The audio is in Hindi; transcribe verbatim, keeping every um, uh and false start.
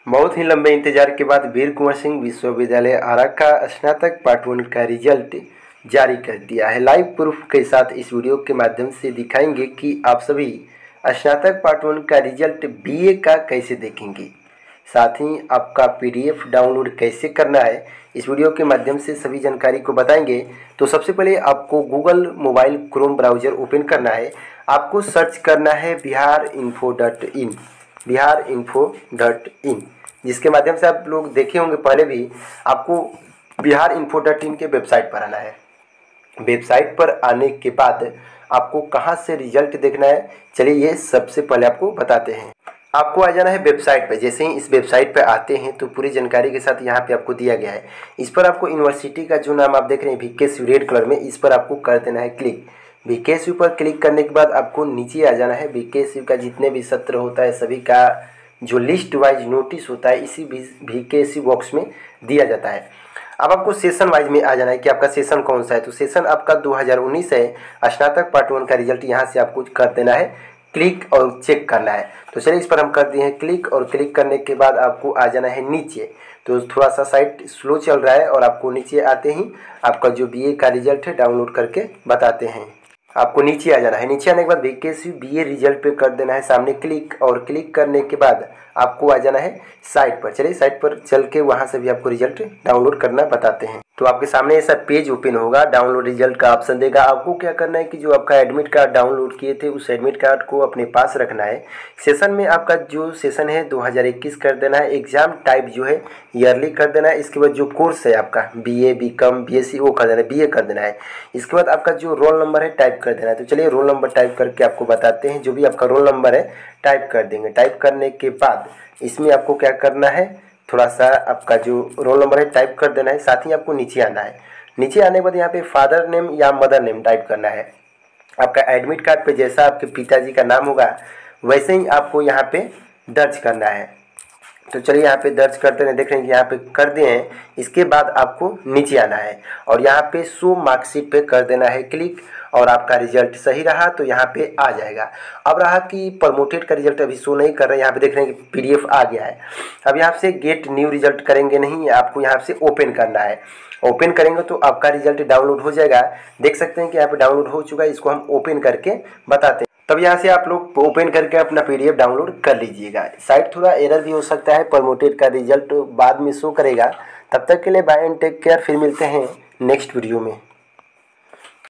बहुत ही लंबे इंतजार के बाद वीर कुंवर सिंह विश्वविद्यालय आरा का स्नातक पार्ट वन का रिजल्ट जारी कर दिया है। लाइव प्रूफ के साथ इस वीडियो के माध्यम से दिखाएंगे कि आप सभी स्नातक पार्ट वन का रिजल्ट बीए का कैसे देखेंगे, साथ ही आपका पीडीएफ डाउनलोड कैसे करना है इस वीडियो के माध्यम से सभी जानकारी को बताएंगे। तो सबसे पहले आपको Google mobile Chrome browser open करना है। आपको सर्च करना है Bihar info dot in Bihar info dot in जिसके माध्यम से आप लोग देखे होंगे पहले भी। आपको बिहार इन्फो डॉट इन के वेबसाइट पर आना है। वेबसाइट पर आने के बाद आपको कहां से रिजल्ट देखना है, चलिए ये सबसे पहले आपको बताते हैं। आपको आ जाना है वेबसाइट पे। जैसे ही इस वेबसाइट पे आते हैं तो पूरी जानकारी के साथ यहाँ पे आपको दिया गया है। इस पर आपको यूनिवर्सिटी का जो नाम आप देख रहे हैं वीकेएसयू रेड कलर में, इस पर आपको कर देना है क्लिक। वीकेएसयू पर क्लिक करने के बाद आपको नीचे आ जाना है। वीकेएसयू का जितने भी सत्र होता है सभी का जो लिस्ट वाइज नोटिस होता है इसी वीकेएसयू बॉक्स में दिया जाता है। अब आपको सेशन वाइज में आ जाना है कि आपका सेशन कौन सा है। तो सेशन आपका दो हज़ार उन्नीस है। स्नातक पार्ट वन का रिजल्ट यहाँ से आपको कर देना है क्लिक और चेक करना है। तो चलिए इस पर हम कर दिए हैं क्लिक, और क्लिक करने के बाद आपको आ जाना है नीचे। तो थोड़ा सा साइट स्लो चल रहा है और आपको नीचे आते ही आपका जो बीए का रिजल्ट है डाउनलोड करके बताते हैं। आपको नीचे आ जाना है। नीचे आने के बाद वीकेएसयू बीए रिजल्ट पे कर देना है सामने क्लिक, और क्लिक करने के बाद आपको आ जाना है साइट पर। चलिए साइट पर चल के वहाँ से भी आपको रिजल्ट डाउनलोड करना बताते हैं। तो आपके सामने ऐसा पेज ओपन होगा, डाउनलोड रिजल्ट का ऑप्शन देगा। आपको क्या करना है कि जो आपका एडमिट कार्ड डाउनलोड किए थे उस एडमिट कार्ड को अपने पास रखना है। सेशन में आपका जो सेशन है दो हज़ार इक्कीस कर देना है। एग्जाम टाइप जो है ईयरली कर देना है। इसके बाद जो कोर्स है आपका बीए बीकॉम बीएससी वो कर देना है, बीए कर देना है। इसके बाद आपका जो रोल नंबर है टाइप कर देना है। तो चलिए रोल नंबर टाइप करके आपको बताते हैं। जो भी आपका रोल नंबर है टाइप कर देंगे। टाइप करने के बाद इसमें आपको क्या करना है, थोड़ा सा आपका जो रोल नंबर है टाइप कर देना है। साथ ही आपको नीचे आना है। नीचे आने के बाद यहाँ पे फादर नेम या मदर नेम टाइप करना है। आपका एडमिट कार्ड पे जैसा आपके पिताजी का नाम होगा वैसे ही आपको यहाँ पे दर्ज करना है। तो चलिए यहाँ पे दर्ज करते हैं। देख रहे हैं कि यहाँ पे कर दिए हैं। इसके बाद आपको नीचे आना है और यहाँ पे शो मार्कशीट पे कर देना है क्लिक, और आपका रिजल्ट सही रहा तो यहाँ पे आ जाएगा। अब रहा कि प्रमोटेड का रिजल्ट अभी शो नहीं कर रहा है। यहाँ पे देख रहे हैं कि पीडीएफ आ गया है। अब यहाँ से गेट न्यू रिजल्ट करेंगे नहीं, आपको यहाँ से ओपन करना है। ओपन करेंगे तो आपका रिजल्ट डाउनलोड हो जाएगा। देख सकते हैं कि यहाँ पे डाउनलोड हो चुका है। इसको हम ओपन करके बताते हैं। तब यहाँ से आप लोग ओपन करके अपना पीडीएफ डाउनलोड कर लीजिएगा। साइट थोड़ा एरर भी हो सकता है, प्रमोटेड का रिजल्ट बाद में शो करेगा। तब तक के लिए बाय एंड टेक केयर। फिर मिलते हैं नेक्स्ट वीडियो में।